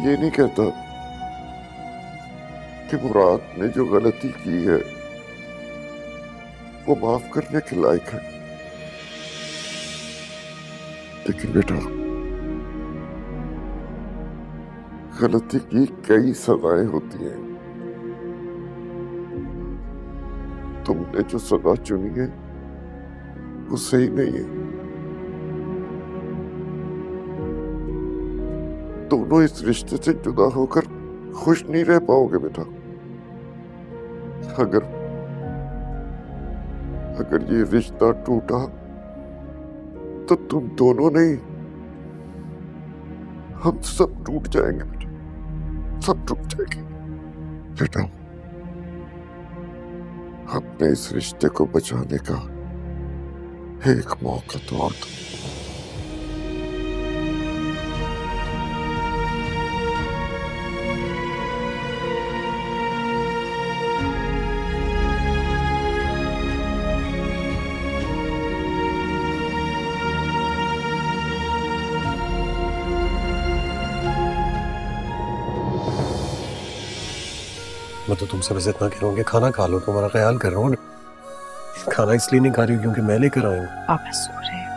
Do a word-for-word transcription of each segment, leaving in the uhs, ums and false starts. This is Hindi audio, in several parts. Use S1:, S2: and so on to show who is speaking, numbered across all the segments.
S1: ये नहीं कहता कि मुराद ने जो गलती की है वो माफ करने के लायक है, लेकिन बेटा गलती की कई सजाएं होती हैं। तुमने जो सजा चुनी है वो सही नहीं है। दोनों इस रिश्ते से जुदा होकर खुश नहीं रह पाओगे बेटा। अगर अगर ये रिश्ता टूटा तो तुम दोनों नहीं, हम सब टूट जाएंगे बेटा, सब टूट जाएंगे। बेटा अपने इस रिश्ते को बचाने का एक मौका तो और दो।
S2: मैं तो तुमसे बस इतना कह रहा हूँ कि खाना खा लो, तुम्हारा ख्याल कर रहा हूँ। खाना इसलिए नहीं खा रही हूँ क्योंकि मैं लेकर आया हूँ।
S3: आप सो रहे हो?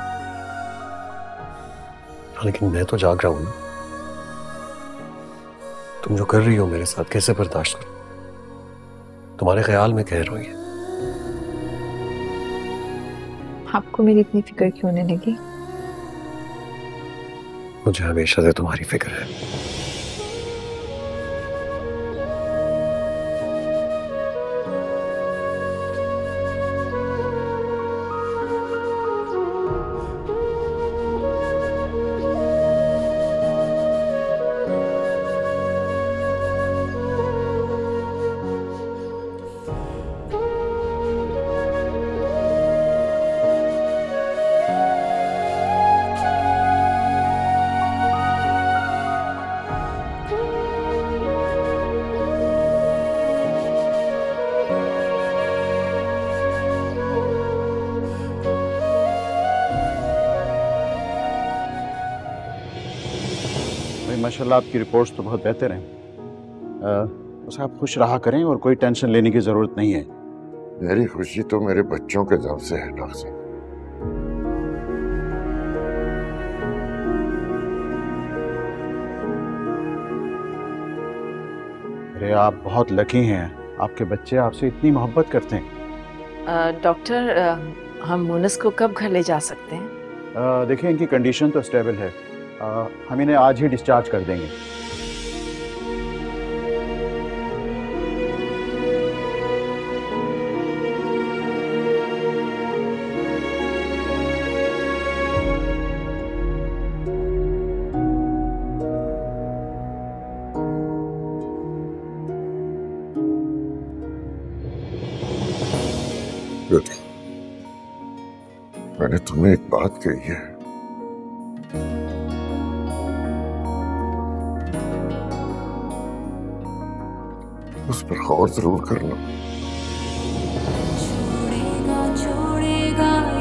S2: लेकिन मैं तो जाग रहा हूँ ना। तुम जो कर रही हो मेरे साथ कैसे बर्दाश्त करूं? तुम्हारे ख्याल में कह रहा हूँ ये।
S3: आपको मेरी इतनी फिक्र क्यों होने लगी?
S2: मुझे हमेशा से तुम्हारी फिक्र है।
S4: माशाल्लाह आपकी रिपोर्ट्स तो बहुत बेहतर हैं। बस आप खुश रहा करें और कोई टेंशन लेने की जरूरत नहीं है।
S1: मेरी खुशी तो मेरे बच्चों के दम से है डॉक्टर साहब।
S4: अरे आप बहुत लकी हैं, आपके बच्चे आपसे इतनी मोहब्बत करते हैं।
S5: डॉक्टर हम मुनस को कब घर ले जा सकते हैं?
S4: आ, देखिए इनकी कंडीशन तो स्टेबल है, आ, हम इन्हें आज ही डिस्चार्ज कर देंगे।
S1: बेटा मैंने तुम्हें एक बात कही है, उस पर गौर जरूर करना।
S6: छोड़ेगा छोड़ेगा